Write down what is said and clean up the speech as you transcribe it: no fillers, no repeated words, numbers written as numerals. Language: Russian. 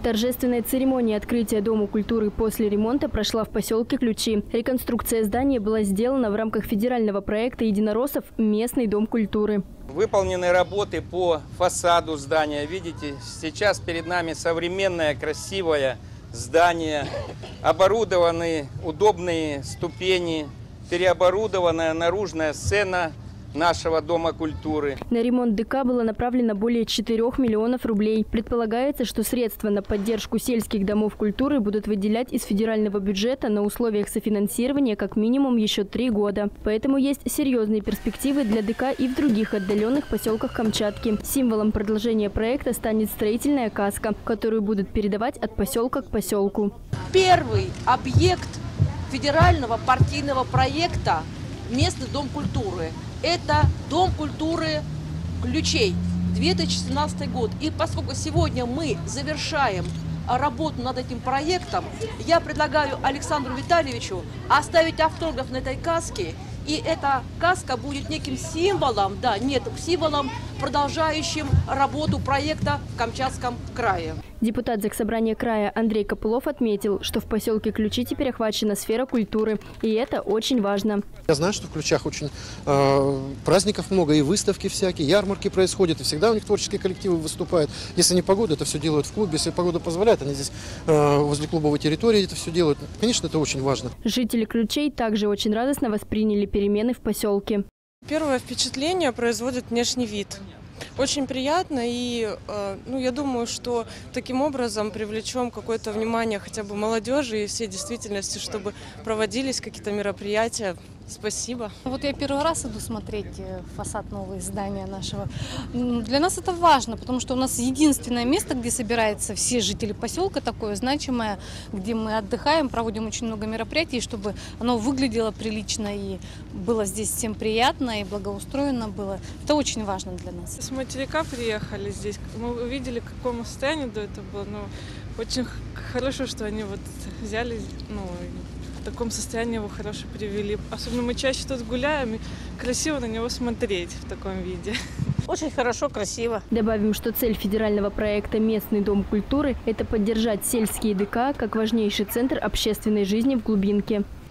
Торжественная церемония открытия Дома культуры после ремонта прошла в поселке Ключи. Реконструкция здания была сделана в рамках федерального проекта единороссов «Местный дом культуры». Выполнены работы по фасаду здания. Видите, сейчас перед нами современное, красивое здание. Оборудованы удобные ступени, переоборудованная наружная сцена нашего Дома культуры. На ремонт ДК было направлено более 4 миллионов рублей. Предполагается, что средства на поддержку сельских домов культуры будут выделять из федерального бюджета на условиях софинансирования как минимум еще 3 года. Поэтому есть серьезные перспективы для ДК и в других отдаленных поселках Камчатки. Символом продолжения проекта станет строительная каска, которую будут передавать от поселка к поселку. Первый объект федерального партийного проекта «Местный дом культуры» – это Дом культуры Ключей, 2017 год. И поскольку сегодня мы завершаем работу над этим проектом, я предлагаю Александру Витальевичу оставить автограф на этой каске. И эта каска будет неким символом, символом, продолжающим работу проекта в Камчатском крае. Депутат Заксобрания края Андрей Копылов отметил, что в поселке Ключи теперь охвачена сфера культуры. И это очень важно. Я знаю, что в Ключах очень праздников много, и выставки всякие, ярмарки происходят, и всегда у них творческие коллективы выступают. Если не погода, это все делают в клубе. Если погода позволяет, они здесь возле клубовой территории это все делают. Конечно, это очень важно. Жители Ключей также очень радостно восприняли перемены в поселке. Первое впечатление производит внешний вид. Очень приятно, и я думаю, что таким образом привлечем какое-то внимание хотя бы молодежи и всей действительности, чтобы проводились какие-то мероприятия. Спасибо. Вот я первый раз иду смотреть фасад нового здания нашего. Для нас это важно, потому что у нас единственное место, где собираются все жители поселка, такое значимое, где мы отдыхаем, проводим очень много мероприятий, чтобы оно выглядело прилично и было здесь всем приятно и благоустроено было. Это очень важно для нас. С материка приехали здесь, мы увидели, к какому состоянию до этого было. Очень хорошо, что они взяли, в таком состоянии его хорошо привели. Особенно мы чаще тут гуляем, и красиво на него смотреть в таком виде. Очень хорошо, красиво. Добавим, что цель федерального проекта «Местный дом культуры» – это поддержать сельские ДК как важнейший центр общественной жизни в глубинке.